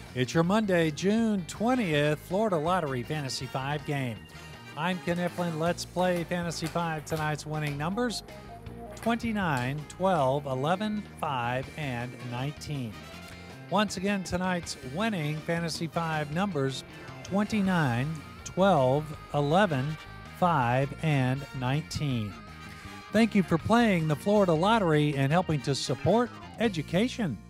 It's your Monday, June 20th, Florida Lottery Fantasy 5 game. I'm Ken Iflin. Let's play Fantasy 5. Tonight's winning numbers 29, 12, 11, 5, and 19. Once again, tonight's winning Fantasy 5 numbers 29, 12, 11, 5, and 19. Thank you for playing the Florida Lottery and helping to support education.